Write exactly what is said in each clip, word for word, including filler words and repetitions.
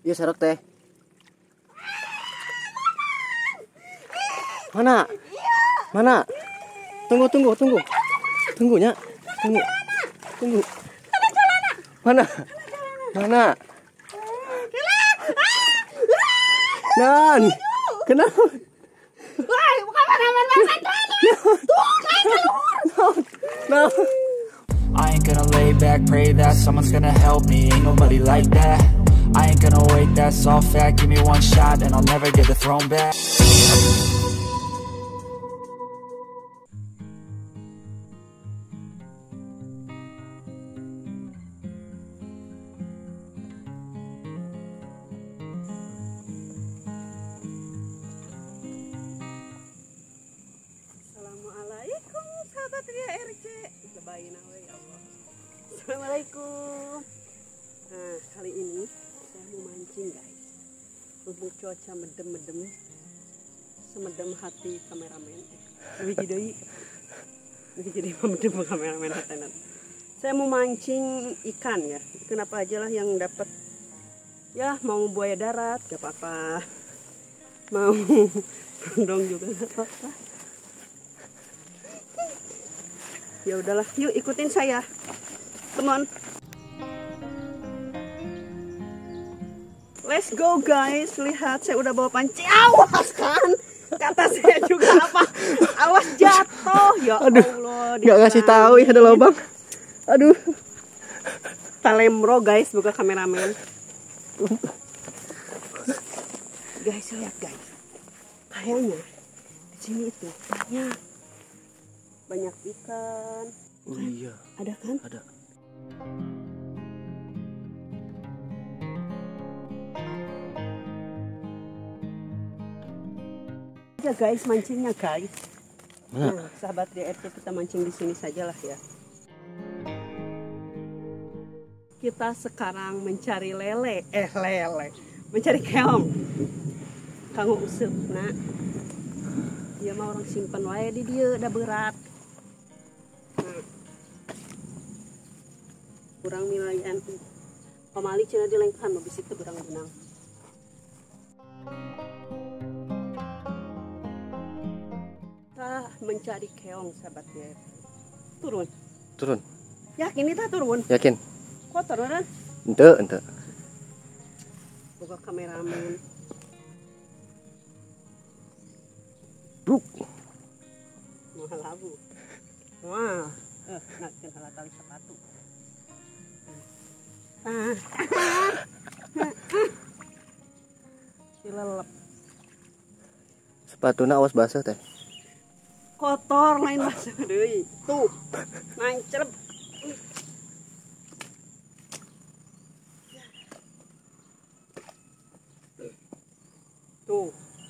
Iya serok teh. Mana? Mana? Tunggu tunggu tunggu. Tunggunya. Tunggu. Tunggu. Mana? Mana? Nan. Kenapa? Wah, bukan mana-mana. Tuh, naik keluar. No. I ain't gonna lay back, pray that someone's gonna help me. Ain't nobody like that. I ain't gonna wait, that's all fact. Give me one shot and I'll never get the throne back. Assalamualaikum sahabat Ria R C. Lebayin awe ya Allah. Assalamualaikum. Nah, kali ini saya mau mancing guys. Mumpung cuaca medem-medem, semedem hati kameramen. Lebih jadi, lebih jadi medem kameramen hatenan. Saya mau mancing ikan ya. Ikan apa aja lah yang dapat. Ya mau buaya darat, gak apa-apa. Mau berondong juga gak apa-apa. Ya udahlah, yuk ikutin saya. Come on. Let's go guys. Lihat saya udah bawa panci. Awas kan. Kata saya juga apa? Awas jatuh. Ya Aduh, Allah. Nggak ngasih tahu ya ada lubang. Aduh. Talemro guys, bukan kameramen. Guys, lihat guys. Kayaknya di sini itu banyak banyak ikan. Oh iya. Ada kan? Ada. Ya guys, mancingnya guys. Mana? Nah, sahabat D R C kita mancing di sini sajalah ya. Kita sekarang mencari lele, eh lele, mencari keong. Kanggo useup nak. Dia mah orang simpen wae di dia udah berat. Nah. Kurang milayan pamali cenah dilengkan mah bisi teu berang-benang. Kita mencari keong sahabat ya. Turun. Turun. Yakin kita turun? Yakin? Kotor kan? Ente, ente. Buka kameramen. Bruk. Mahal labu. Wah, eh, nak kenal tali sepatu. Ah. Silelep. Sepatuna awas basah teh. Kotor lain basah deui. Tuh. Nancrep. Tuh.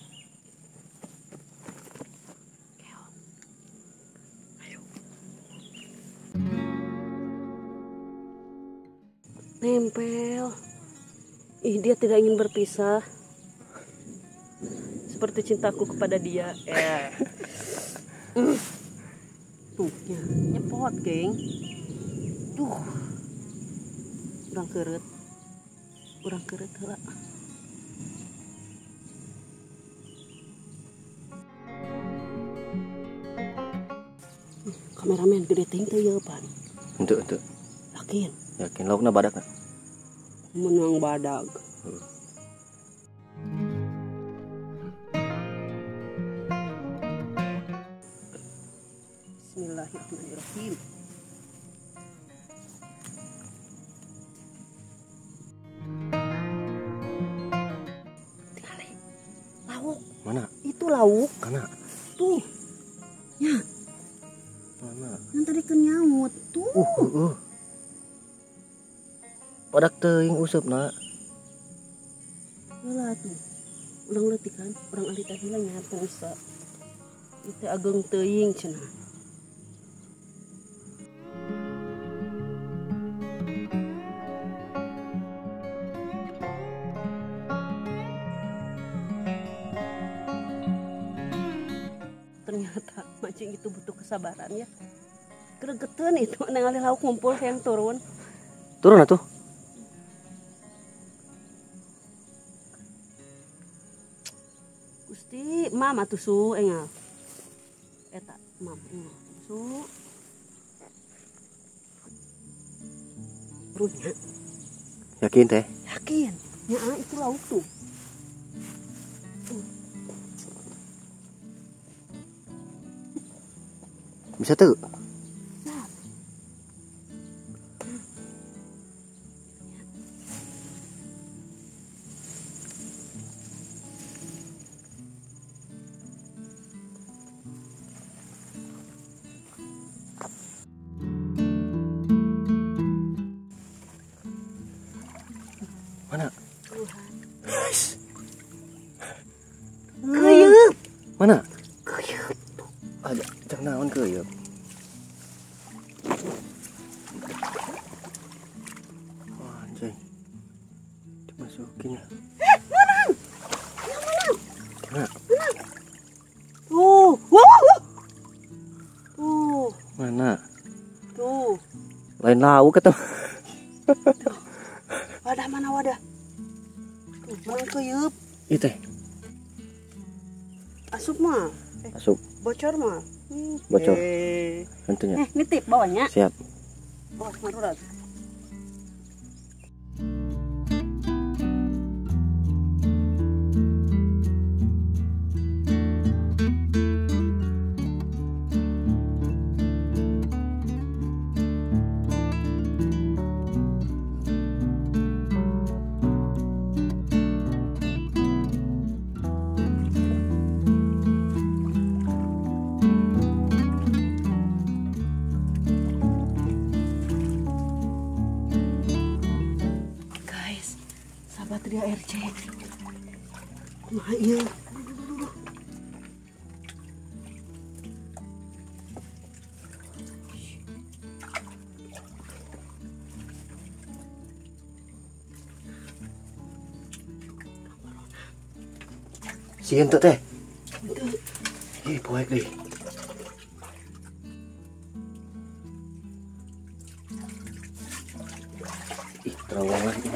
Nempel. Ih, dia tidak ingin berpisah. Seperti cintaku kepada dia. Eh. Tuh, ya, nyepot, geng. Tuh. Urang keureut. Urang keureut heula. Kameramen gede ting teh yeuh pan. Ente, ente. Yakin? Yakin laukna badak kan? Menang badag. Hmm. Bismillahirrahmanirrahim. Tinggali. Lauk. Mana? Itu lauk. Mana? Tuh. Ya, Mana? yang tadi kenyamut. Tuh. Uh, uh, uh. Badak teuing usupna. Heula tuh. Urang leutik kan, urang alita heula nya teu bisa. Itu ageng teuing cenah. Ternyata mancing itu butuh kesabaran ya. Gregeteun itu ningali lauk ngumpul yang turun. Turun atuh. Di mama tuh su engal. Eta mam engal su. Runya. Yakin teh? Yakin. Ya itu lauk tuh. Bisa tuh? Mana? Kuyup. Mana? Kuyup. Ada jangan naon kuyup. Wah, anjay. Dimasukin ya. Eh, menang. Yang menang. Mana? Menang. Tuh, wow, wow. Tuh, Mana? tuh. Lain lauk ketemu. Wadah mana wadah? Tuh, menang kuyup. Itu teh. Asup mah. Eh, Masuk. bocor mah. Hmm. Bocor. Eh, Tentunya. eh nitip bawahnya. Siap. Oh, marurat. Guys, sahabat Ria R C. Kumaha ieu? Sieun tuh teh. Ih, poek deh. Ih, terowongan ini.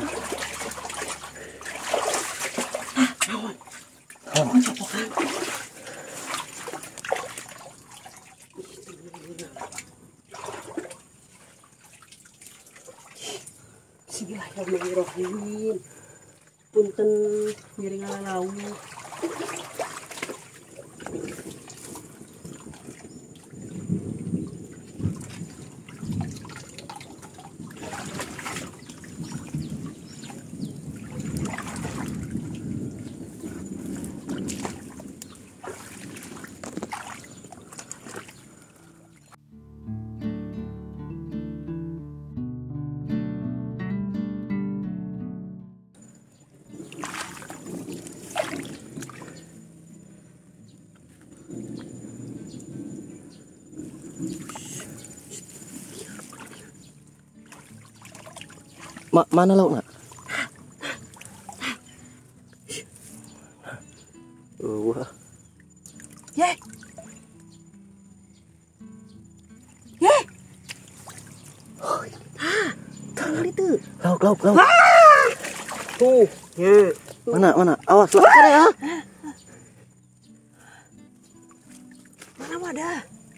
Naon? Oh, Naon copokan? Bismillahirrahmanirrahim. Punten ngiring ala lauk. Ma mana lauk nak? Uh, wah. Ye. Ye. Oh, Ah, tang itu. lauk, lauk, lauk. Tuh, ya. Mana, mana? Awas, lauk ada ya. Mana wadah?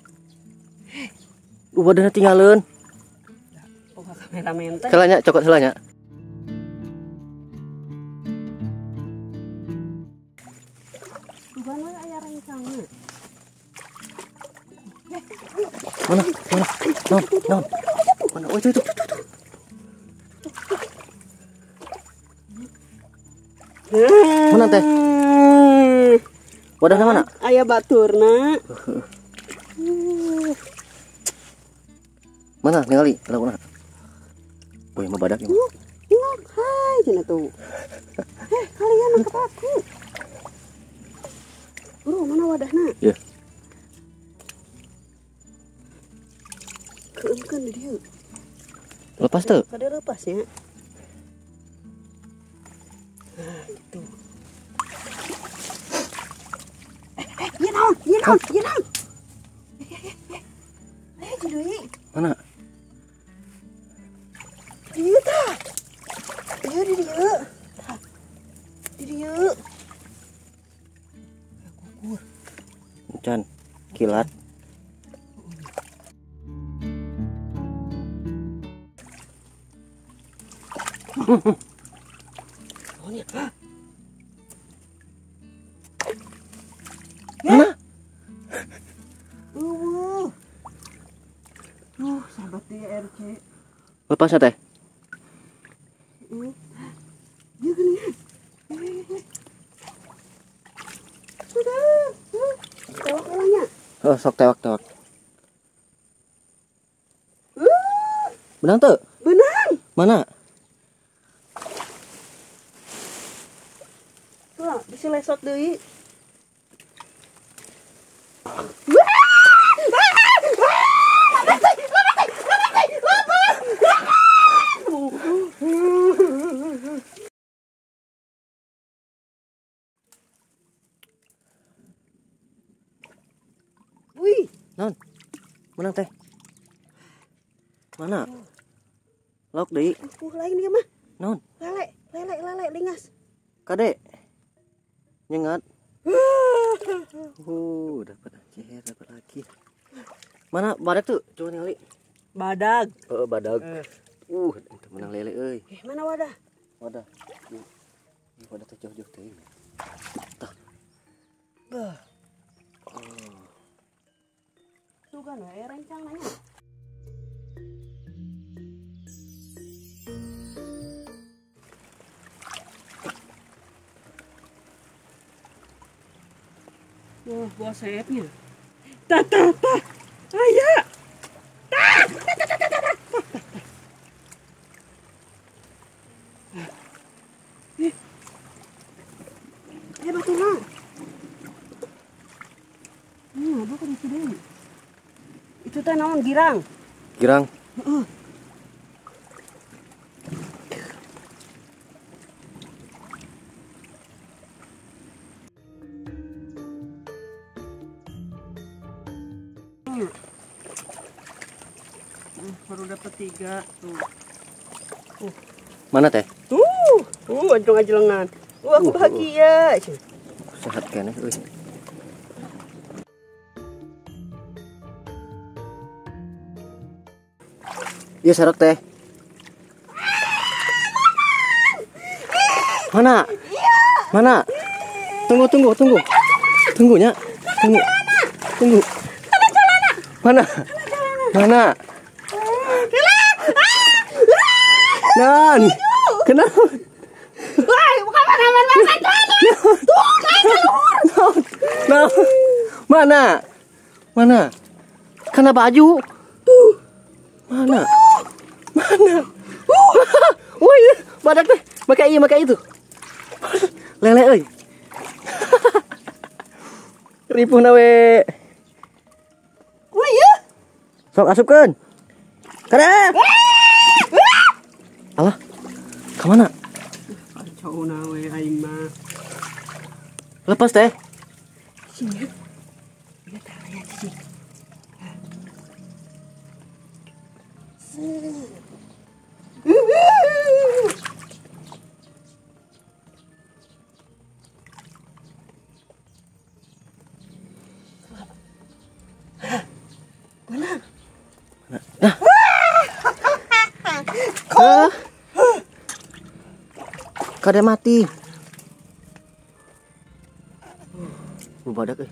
Lu wadahnya tinggalin. Oh, kameramen teh. Selanya, cokot selanya. Mana aya rencana? Mana, mana? Non, non. Mana? Oh, itu, itu. Mana teh? Wadahnya mana? Aya baturna. Mana? Ningali, lauk mana? Boy, mau badak ini. Ngok, hai cenah tuh. Eh, kalian nangkep aku. Bro, mana wadahna? Ya. Keemkeun di dieu. Lepas tuh. Kada lepas ya. Nah, itu. Eh, eh, ieu naon? Ieu naon? Ieu naon? Eh, eh, eh. Eh, Cideui. Mana? Di dieu tah. Dieu di dieu. Tah. Di dieu. Aku kilat. Oh, ini. Mana? Uh, uh, sahabat D R C. Lepasnya teh. Uh, dia gini. Sudah. Uh, tewak elahnya. Oh, sok tewak-tewak. Uh, Benang tuh? benang. Mana? Tuh, bisa lesot deui. Wih, Non. Benang teh. Mana? Lok deui. uh, lain dia mah. Non. Lele, lele, lele, lingas. Kade. Nyengat. Uh, dapat anjir, dapat lagi. Mana badak tuh? Coba ningali. Badag. Oh, badak. Eh. Uh, itu menang lele euy. Eh, mana wadah? Wadah. Ih, wadah teh jauh-jauh teh. Tah. Bah, Oh. sugan we rencang nanya. Wah, buah sayapnya. Tah, tah, tah. Aya. Tah, tah, tah, tah, tah, tah. Eh. Eh, batu lah. Hmm, apa kan itu deh? Itu teh naon girang. Girang. Heeh. Uh, baru dapat tiga tuh. Uh, Mana teh? tuh, uh, anjong aja lengan. Uh, aku Uh, bahagia. Sehat kene euy. Iya sarok teh. Mana? Mana? Tunggu tunggu tunggu. Tunggunya. Tunggu. Tunggu. Mana? Mana? Nan. Kenapa? Wah, bukan mana-mana mana tuh, kayak keluar. Nah, mana? Mana? Kena baju. Tuh, Mana? Mana? Wah, iya, badak teh. Makai iya, makai itu. Lele euy. Ripuh na we. wah iya. Sok asupkeun. Kada. Alah. Ka mana? Kacau na we aing mah. Lepas teh. Sini. Dia taruh ya di sini. Hah? Kada mati. Bu badak euy.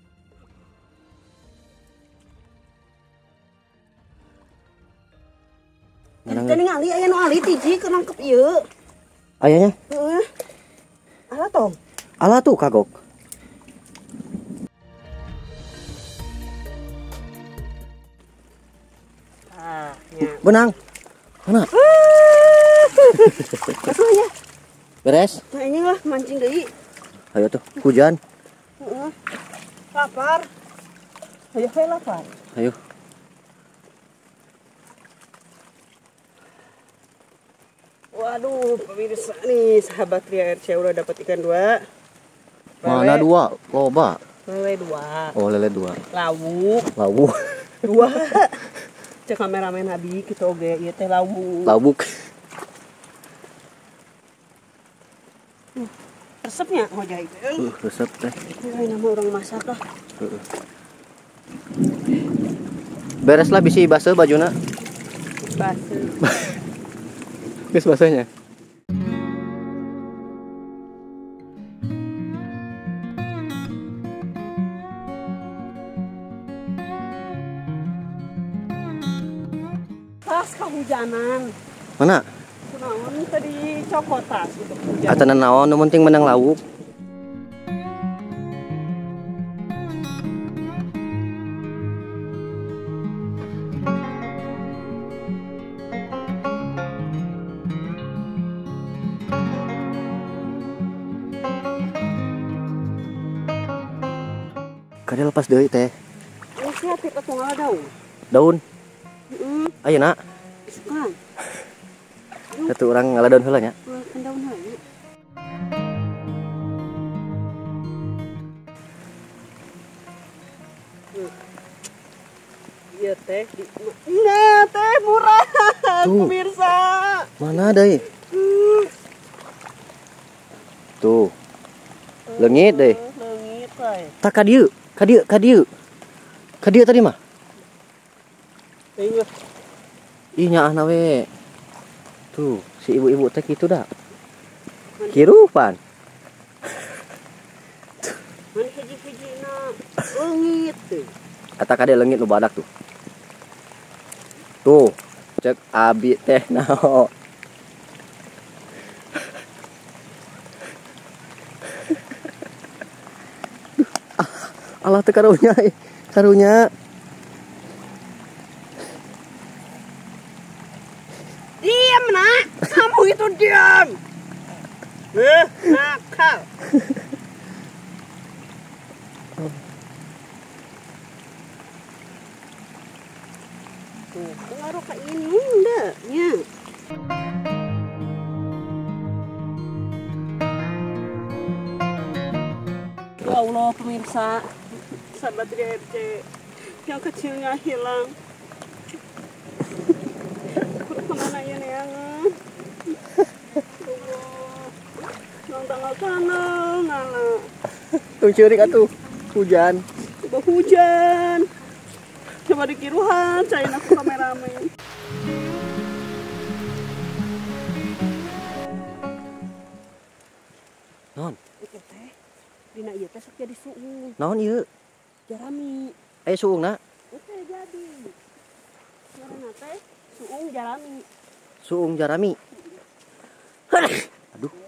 Tadi ngali aya nu ali tiji keur nangkep ieu. Ayahnya? Heeh. Ala tong. Alah tuh kagok. Ah, nya. Benang. Mana? Asuhnya. Beres? Nah ini lah mancing deui. Ayo tuh, hujan. Heeh. Lapar. Ayo we lapar. Ayo. Waduh, pemirsa nih, sahabat Ria R C udah dapat ikan dua. Mana dua? Loba. Lele dua. Oh, lele dua. Lauk Lawu. dua. Cek kameramen Abi kita oge ieu teh lauk. Labuk. Resepnya ngojai teh. Uh, resep teh. Ini nama orang masak lah. Heeh. Bereslah bisi basuh bajuna. Basuh. Geus basuhnya. Pas kehujanan. Mana? Kunaon tadi cokotas gitu hujan. Atanan naon nu penting menang lauk. Kada lepas deui teh. Ini siapa tipe tunggal daun? Daun. Heeh. Ayeuna Suka. satu orang ngaladon heula nya. Kan daun heula. Iya teh. Nah, teh murah. Tuh. Pemirsa. Mana deui? Tuh. Leungit deui. Leungit teh. Tak ka dieu, ka dieu, ka dieu. Ka dieu tadi mah. Iya. Ih nyaahna we. Tuh, si ibu-ibu teh kitu dah. Kirupan. Mana hiji-hijina leungit teh. Eta ka dieu leungit nu badak tuh. Tuh, cek abi teh naon. Allah teh karunya, karunya. Diam nak, kamu itu diam. Eh, nakal. Tuh, pengaruh ke inung dah, nya. Ya Allah pemirsa, sahabat R C yang kecilnya hilang. Kemana ya neangan? Allah, nang tanggal kaneng, anak. Tuh ceurik atuh, hujan. Coba hujan. Coba dikiruhan, cain aku kameramen. Naon? Itu teh, dina ieu teh sok jadi suung, Naon ieu? jarami. Aya suungna? Itu jadi. Ngaranna teh suung jarami. Suung jarami. Aduh.